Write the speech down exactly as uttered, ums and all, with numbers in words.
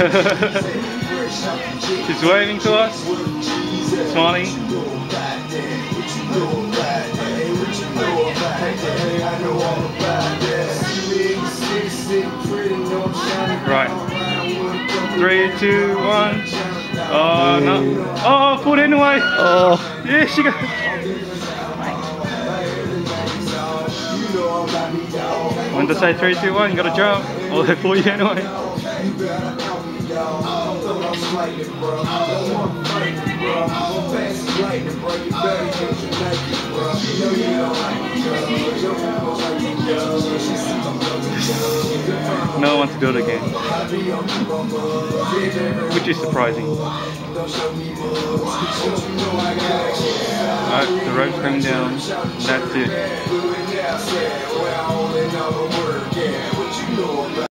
She's waving to us, smiling. Right. Three, two, one. Oh no! Oh, pulled it away. Oh. Yeah, she got. When to say three, two, one, you gotta jump. Or they pull you anyway. No one wants to do it again, which is surprising. Alright, the rope's coming down. That's it.